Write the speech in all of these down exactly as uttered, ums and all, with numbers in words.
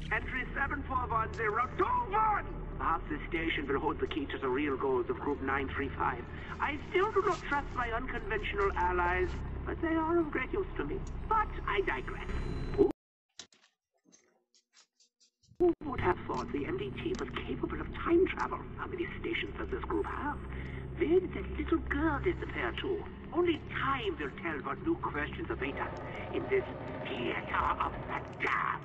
Entry seven four one zero two one! Perhaps this station will hold the key to the real goals of Group nine three five. I still do not trust my unconventional allies, but they are of great use to me. But I digress. Who Who would have thought the M D T was capable of time travel? How many stations does this group have? Where did that little girl disappear to? Only time will tell what new questions await us in this theater of the damned.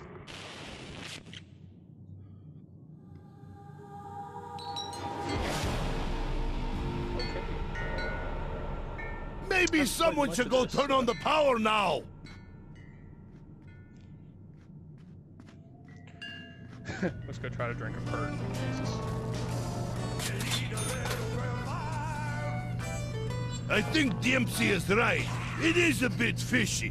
Maybe That's someone should go turn on the power now! Let's go try to drink a bird. Jesus. I think Dempsey is right. It is a bit fishy.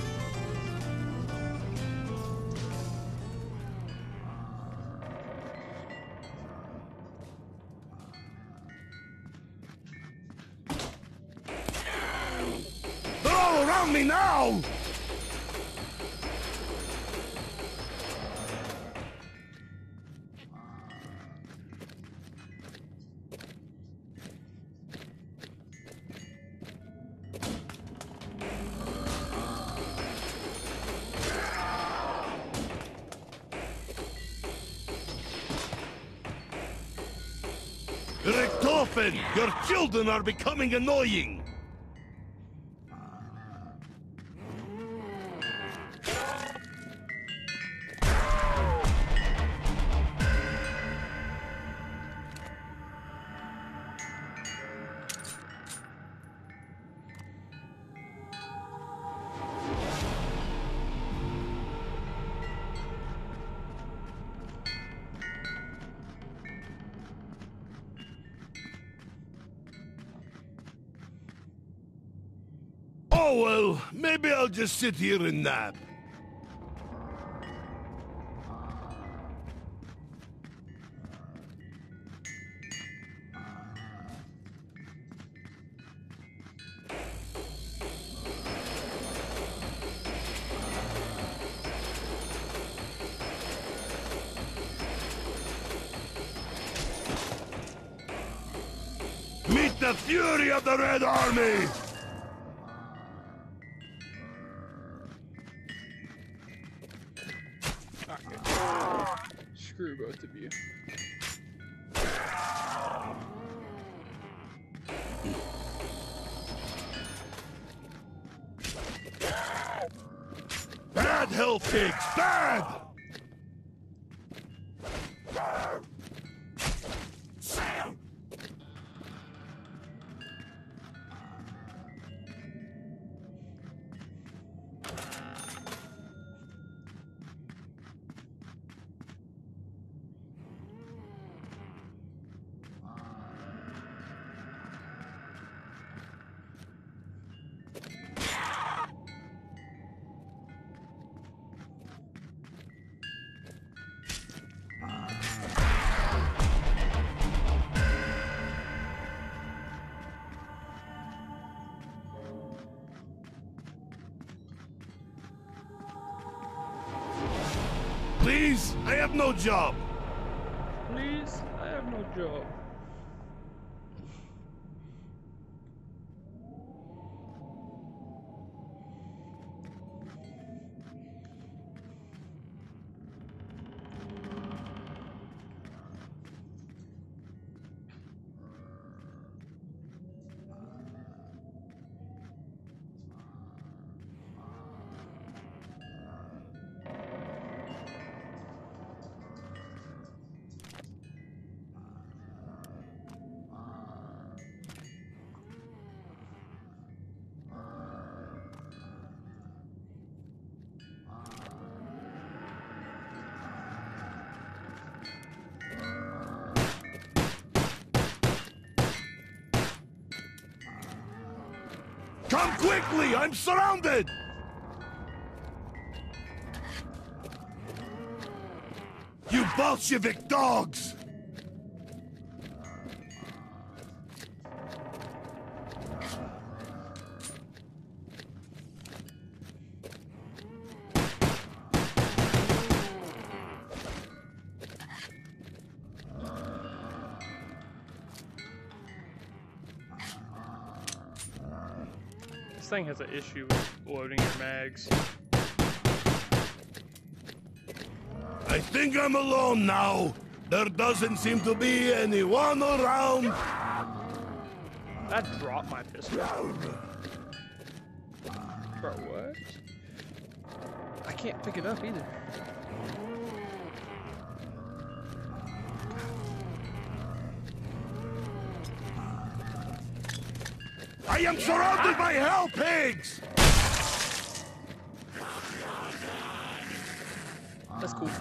They're all around me now! Richtofen, your children are becoming annoying! Oh well, maybe I'll just sit here and nap. Meet the fury of the Red Army! Screw both of you. Bad hell pigs! Bad! Please, I have no job. Please, I have no job. Come quickly! I'm surrounded! You Bolshevik dogs! thing has an issue with loading your mags. I think I'm alone now. There doesn't seem to be anyone around. That dropped my pistol. Bro, what? I can't pick it up either. I am surrounded by hell pigs! That's cool.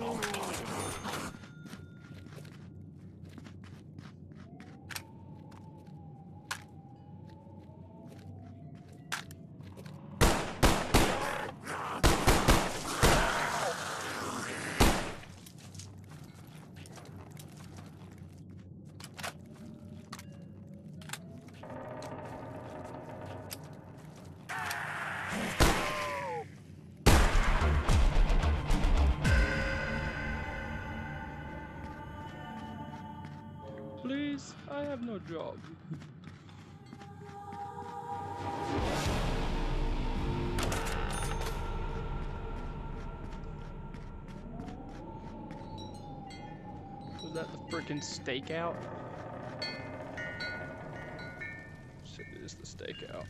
Please, I have no job. Was that the frickin' stakeout? Shit, it is the stakeout.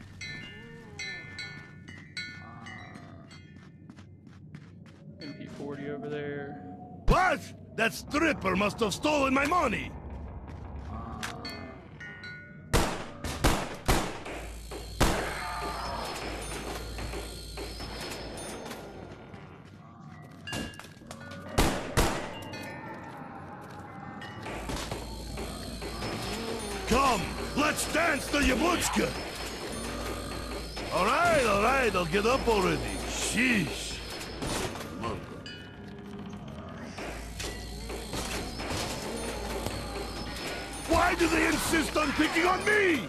M P forty over there. What? That stripper must have stolen my money! Come, let's dance the Yablutska! Alright, alright, I'll get up already. Sheesh. Why do they insist on picking on me?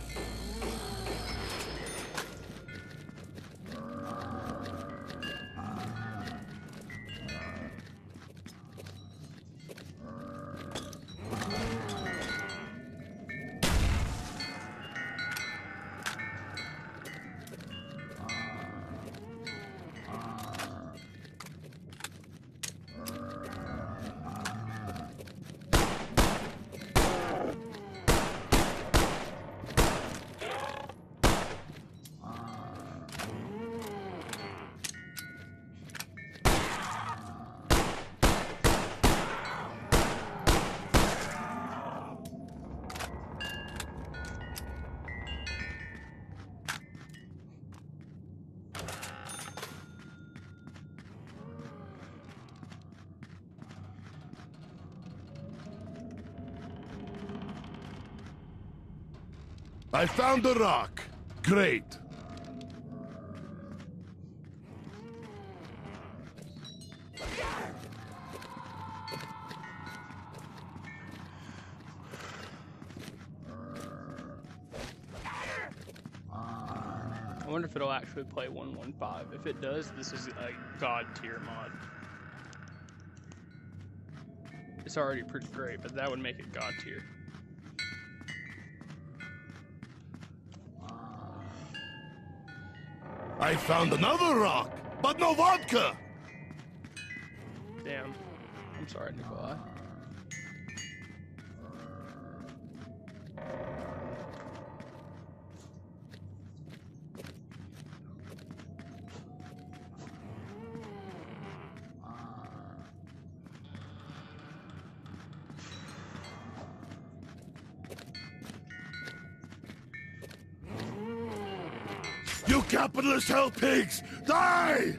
I found the rock. Great. I wonder if it'll actually play one one five. If it does, this is a god tier mod. It's already pretty great, but that would make it god tier. I found another rock, but no vodka! Damn. I'm sorry, Nikolai. You capitalist hell pigs! Die!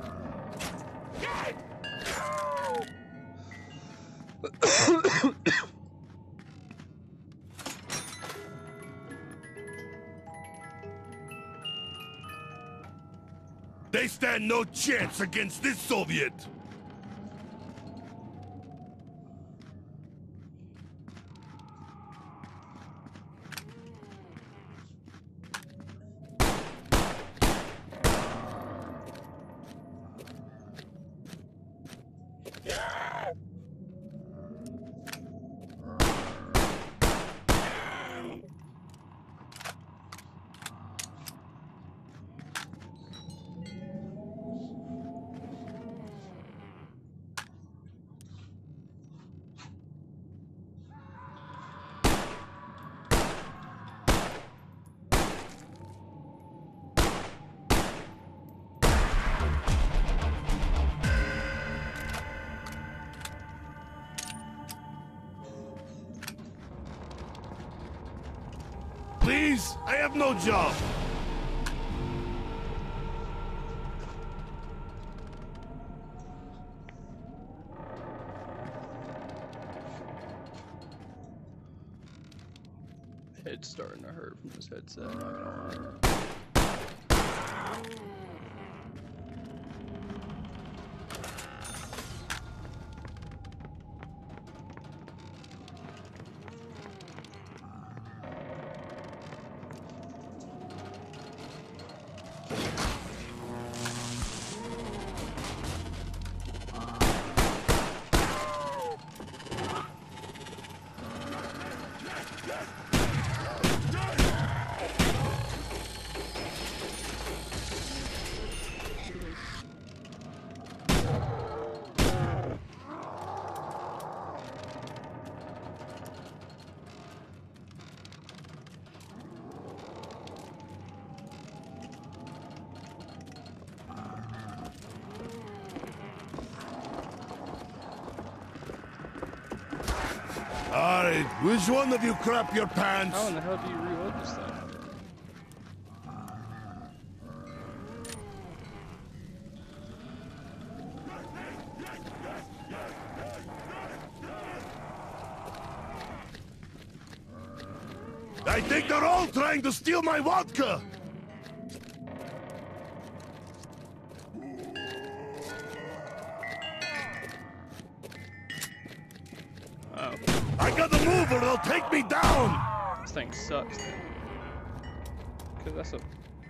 They stand no chance against this Soviet! please? I have no job. Head's starting to hurt from this headset. Not gonna lie. Alright, which one of you crap your pants? How in the hell do you reload this thing? I think they're all trying to steal my vodka! Oh. I gotta move or they'll take me down! This thing sucks. Cause that's a...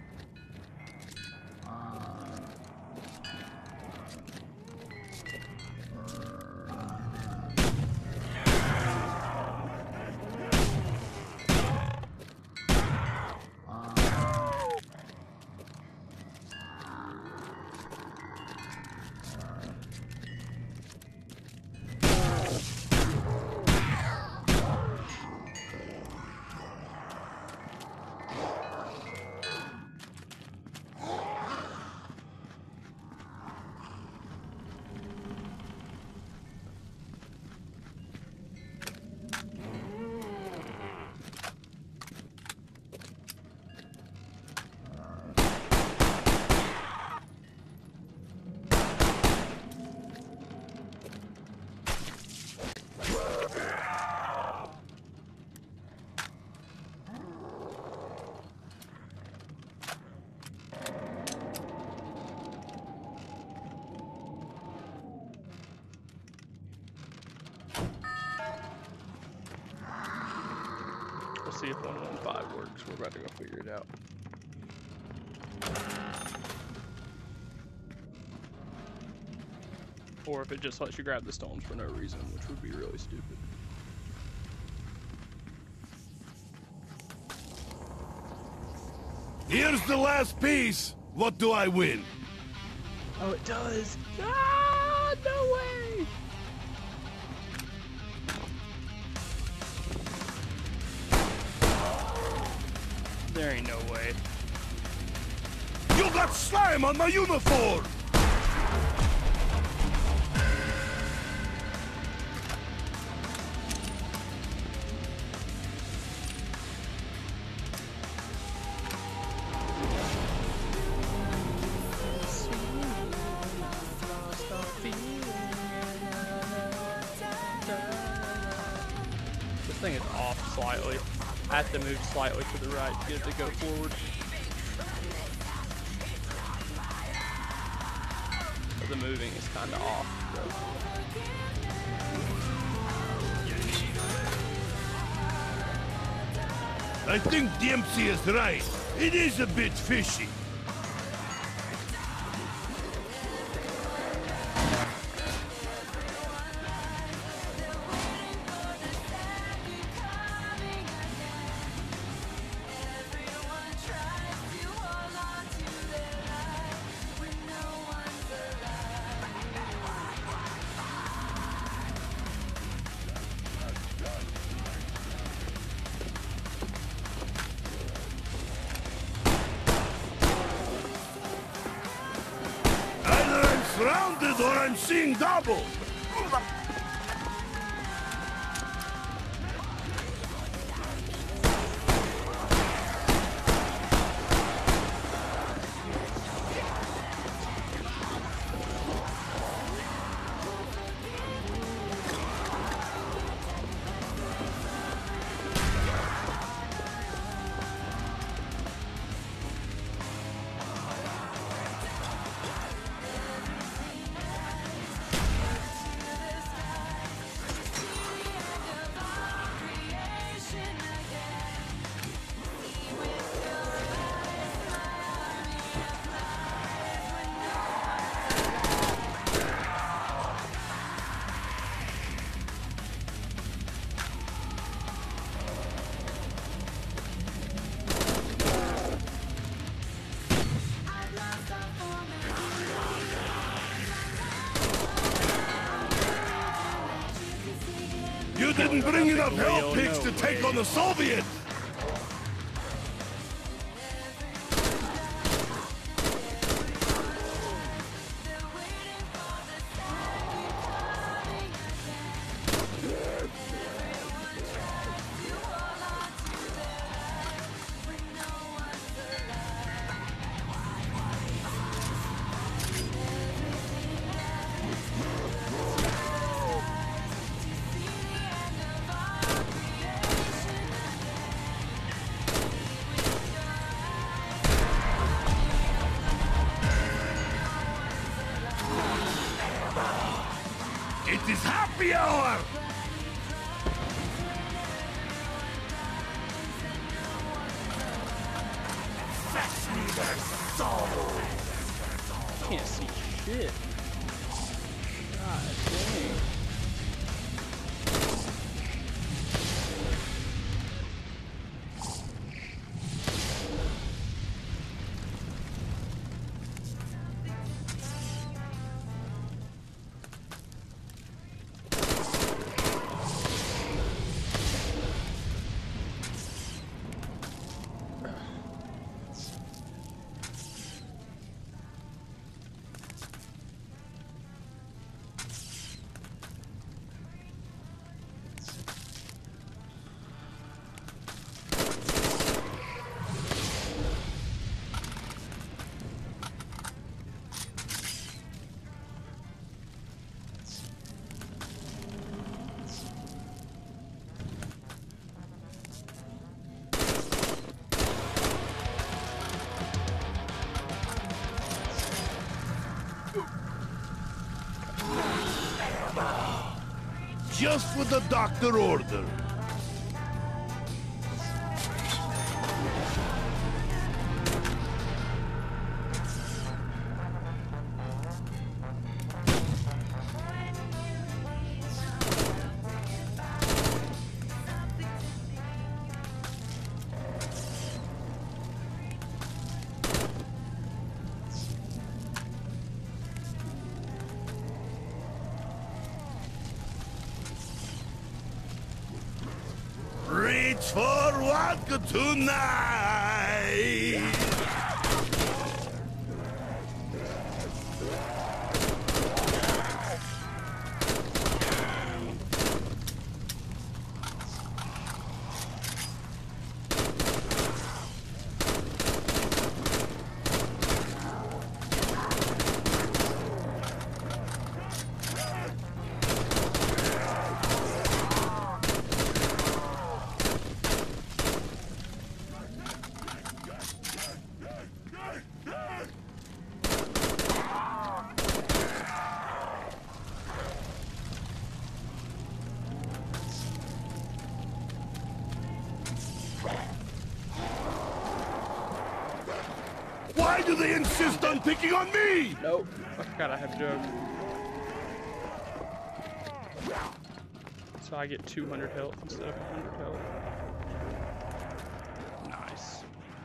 We'll see if one one five works. We're about to go figure it out. Or if it just lets you grab the stones for no reason, which would be really stupid. Here's the last piece. What do I win? Oh, it does. Ah, no way. There ain't no way. You got slime on my uniform! This thing is off slightly. I have to move slightly to the right to get it to go forward. But the moving is kind of off. So. I think Dempsey is right. It is a bit fishy. Surrounded or I'm seeing double! didn't bring enough help Way, picks no to take way. on the Soviets! It is happy hour! Fetch me their soul! Can't see shit. God dang. Just what the doctor ordered. Reach for vodka tonight! Why do they insist on picking on me? Nope. I forgot I have Jug. So I get two hundred health instead of one hundred health. Nice.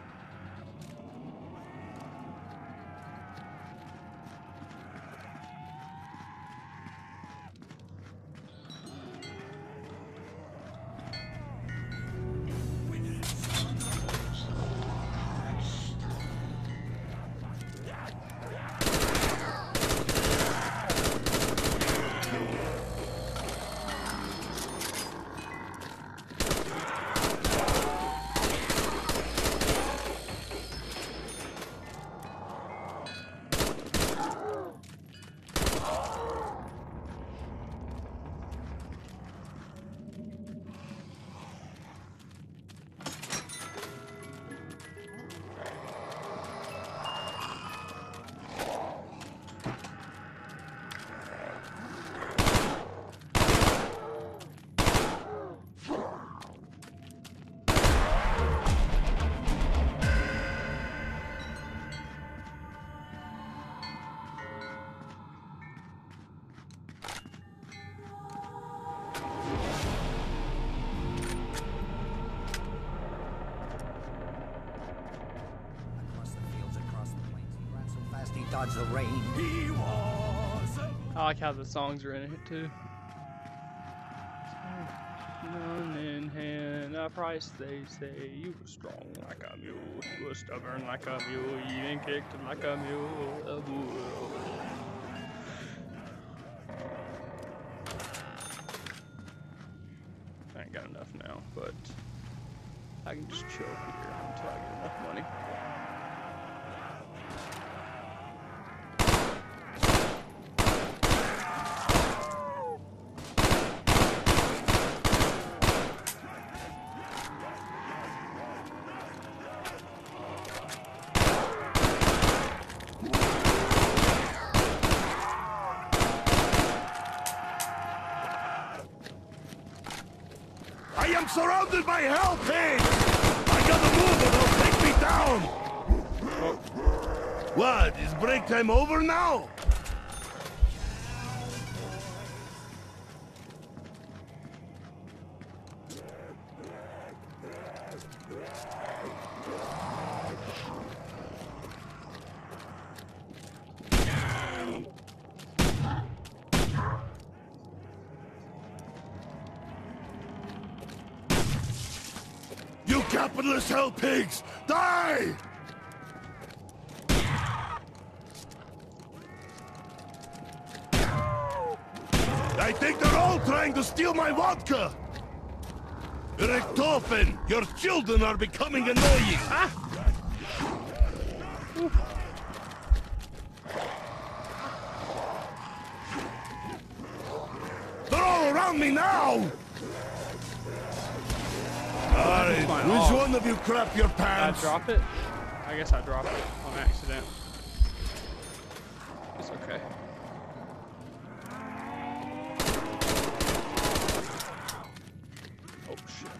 Dodge the rain. He was. I like how the songs are in it too. Gun in hand, a price they say. You were strong like a mule, you were stubborn like a mule, you even kicked like a mule. A mule. I ain't got enough now, but I can just chill here until I get enough money. I am surrounded by hell pigs! I gotta move or they'll take me down! What, is break time over now? You capitalist hell pigs! Die! I think they're all trying to steal my vodka! Richtofen, your children are becoming annoying! Ah! They're all around me now! Alright, mine which off. one of you crap your Did I pants? drop it? I guess I dropped it on accident. It's okay. Oh shit.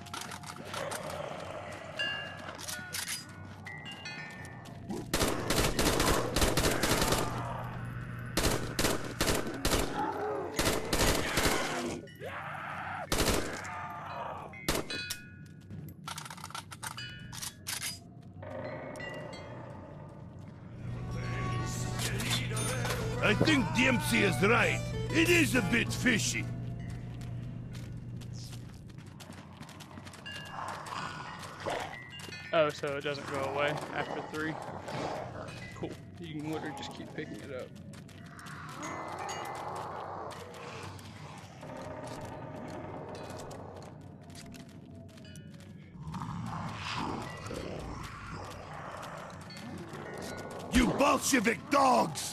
I think Dempsey is right. It is a bit fishy. Oh, so it doesn't go away after three? Cool. You can literally just keep picking it up. You Bolshevik dogs!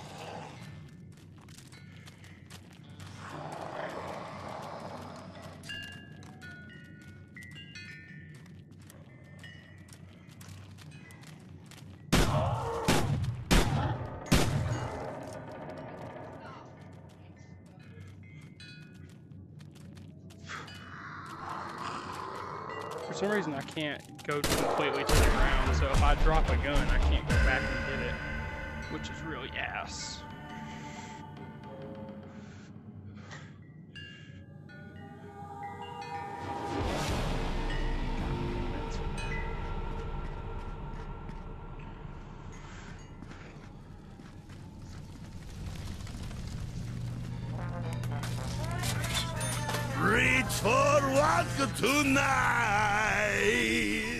For some reason I can't go completely to the ground, so if I drop a gun I can't go back and get it, which is really ass. Reach for vodka tonight!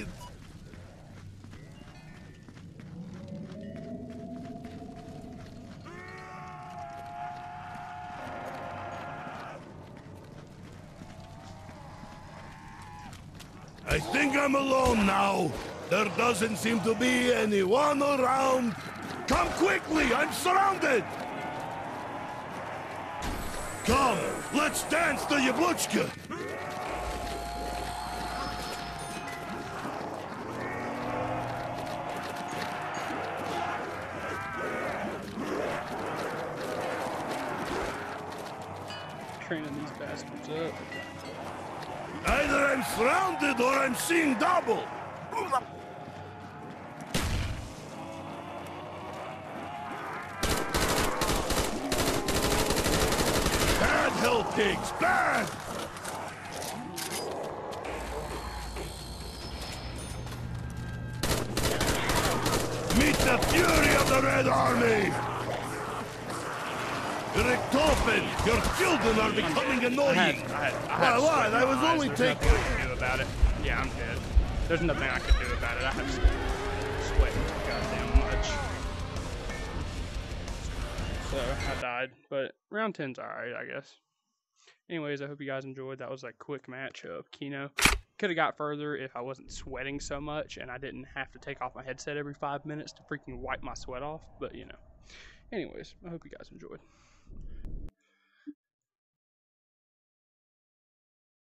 I think I'm alone now. There doesn't seem to be anyone around. Come quickly, I'm surrounded! Come, let's dance the Yabluchka! Training these bastards up. Either I'm surrounded or I'm seeing double! Bad hell pigs, bad! Meet the fury of the Red Army! Richtofen, your children are becoming I annoying. had, I had, I had Why, sweat what? in I my was eyes. only There's taking... nothing I can do about it. Yeah, I'm dead. There's nothing I can do about it. I have sweating too goddamn much. So, I died. But round ten's alright, I guess. Anyways, I hope you guys enjoyed. That was a quick match of Kino. Could have got further if I wasn't sweating so much and I didn't have to take off my headset every five minutes to freaking wipe my sweat off. But, you know. Anyways, I hope you guys enjoyed.